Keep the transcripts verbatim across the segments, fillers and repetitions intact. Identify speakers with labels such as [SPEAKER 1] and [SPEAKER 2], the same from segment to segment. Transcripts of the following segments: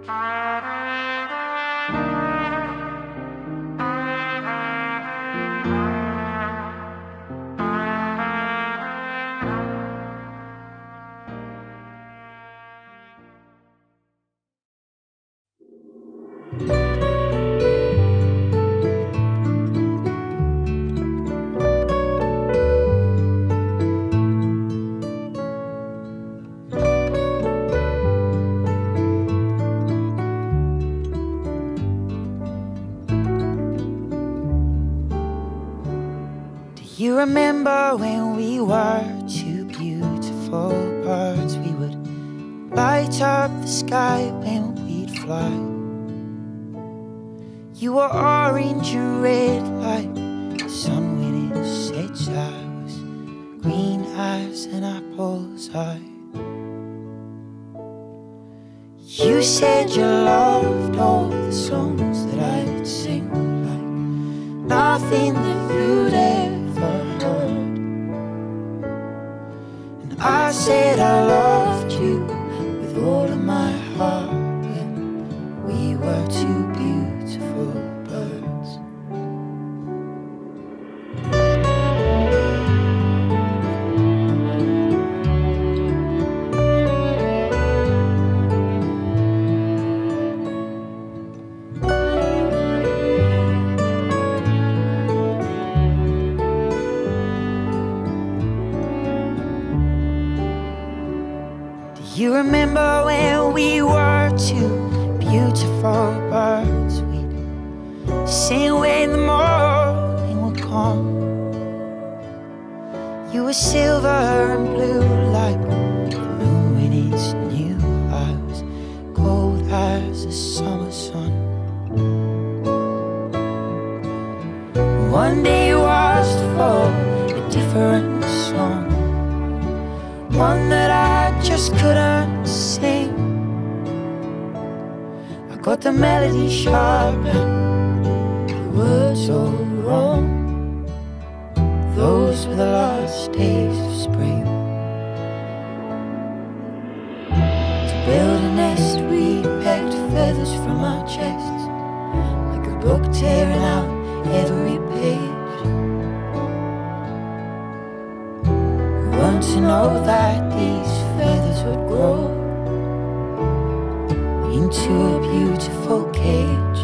[SPEAKER 1] You remember when we were two beautiful birds? We would light up the sky when we'd fly. You were orange and red like the sun when it sets. I was green as an apple's eye. You said you loved all the songs that I'd sing, like nothing that you'd ever heard. And I said I loved you with all of my heart when we were two beautiful birds. You remember when we were two beautiful birds? We'd sing when the morning would come. You were silver and blue like the moon when it's new. I was cold as the summer sun. One day was for a different song, one that I just couldn't sing. I got the melody sharp and the words all wrong. Those were the last days of spring. To build a nest we pecked feathers from our chests, like a book tearing out every page. Want to know that these feathers would grow into a beautiful cage.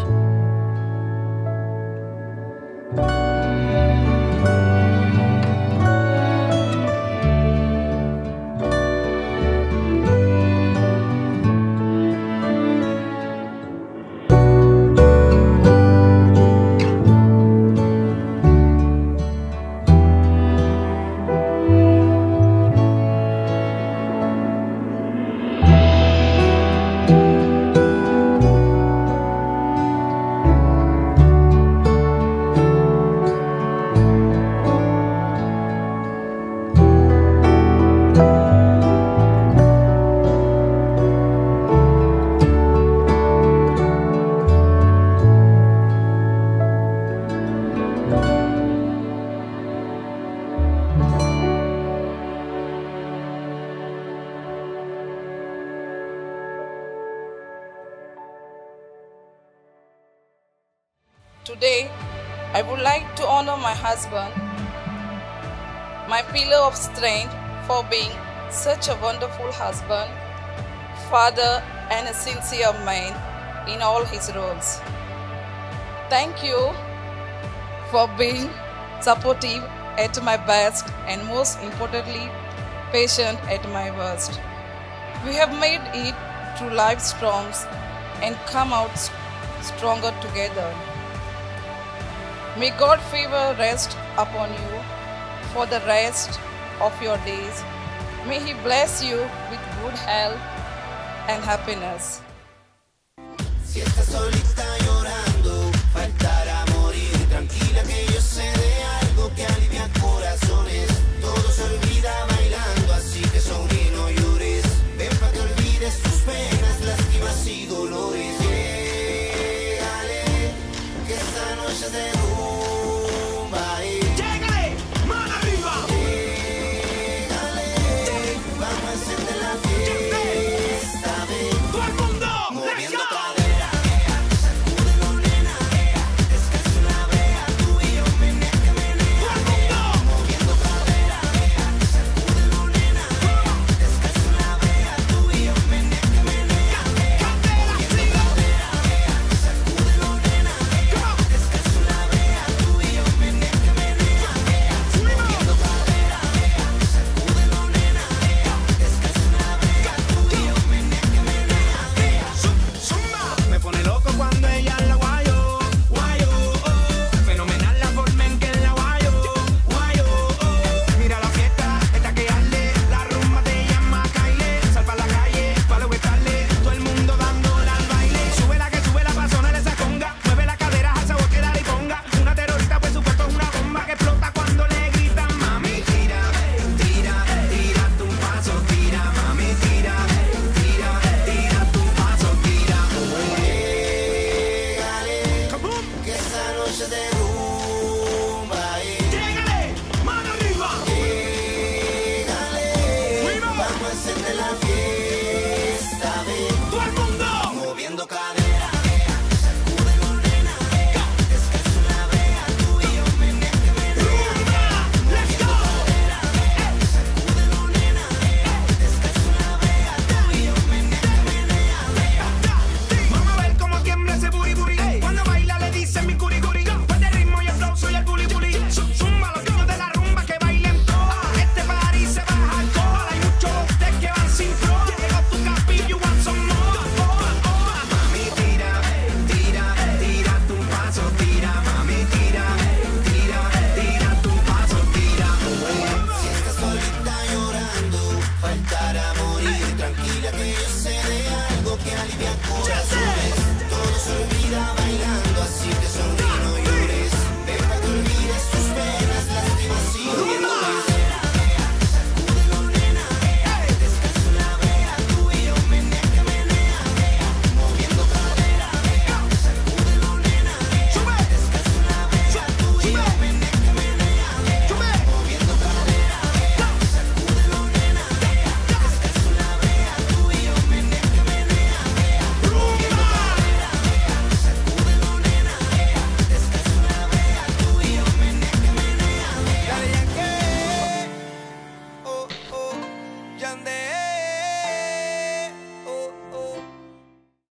[SPEAKER 2] Today, I would like to honor my husband, my pillar of strength, for being such a wonderful husband, father, and a sincere man in all his roles. Thank you for being supportive at my best and most importantly, patient at my worst. We have made it through life's storms and come out stronger together. May God's favor rest upon you for the rest of your days. May He bless you with good health and happiness.
[SPEAKER 3] Si estás solita llorando, faltará morir. Tranquila que yo sé de algo que alivia corazones. Todo se olvida bailando, así que sonríe, no llores. Ven pa' que olvides tus penas, lástimas y dolores. Llégale, que esta noche es de rumba. Llégale, mano arriba. Llégale, vamos a encender la fiesta. Ven, todo el mundo, moviendo todo. corazones, todo se olvida bailando.